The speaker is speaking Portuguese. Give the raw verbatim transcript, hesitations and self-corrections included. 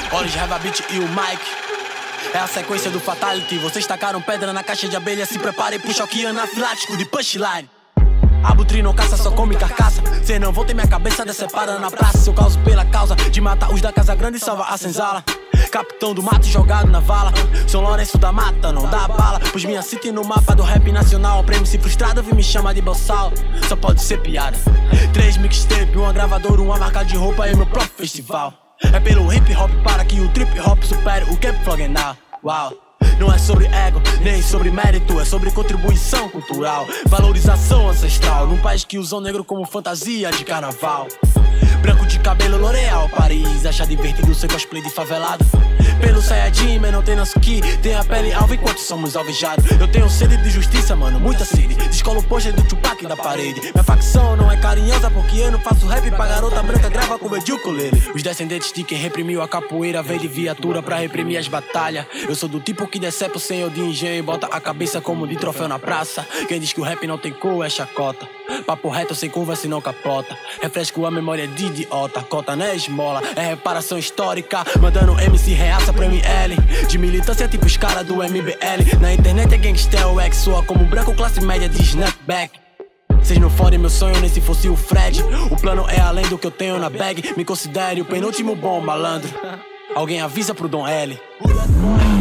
Orange, Reva Beat e o Mike. É a sequência do Fatality. Vocês tacaram pedra na caixa de abelha. Se preparem pro choque anafilático de punchline. Abutre não caça, só come carcaça. Cê não vão ter minha cabeça decepada na praça. Se eu causo pela causa de matar os da casa grande e salva a senzala. Capitão do mato jogado na vala. São Lourenço da mata, não dá bala. Pus minha city no mapa do rap nacional. Pra M C frustrado vi me chama de boçal. Só pode ser piada. Três mixtape, uma gravadora, uma marca de roupa e meu próprio festival. É pelo hip hop para que o trip hop supere o Cap Flogenal. Uau. Não é sobre ego, nem sobre mérito, é sobre contribuição cultural, valorização ancestral, num país que usa o negro como fantasia de carnaval. Branco de cabelo L'Oreal, Paris, acha divertido ser cosplay de favelado. Pelo Saiyajin, mas não tem nosso ki, tem a pele alva enquanto somos alvejados. Eu tenho sede de justiça, mano, muita sede. Descolo o pôster do Tupac da parede. Minha facção não é carinhosa porque eu não faço rap pra garota branca, grava com o de ukulele. Os descendentes de quem reprimiu a capoeira vem de viatura pra reprimir as batalhas. Eu sou do tipo que decepa o senhor de engenho e bota a cabeça como de troféu na praça. Quem diz que o rap não tem cor é chacota. Papo reto sem curva senão capota. Refresco a memória de idiota. Cota não é esmola, é reparação histórica. Mandando M C reaça pro M L. De militância tipo os caras do M B L. Na internet é gangster, o ex soa como branco classe média de snapback. Cês não fodem meu sonho nem se fosse o Fred. O plano é além do que eu tenho na bag. Me considere o penúltimo bom malandro. Alguém avisa pro Dom L.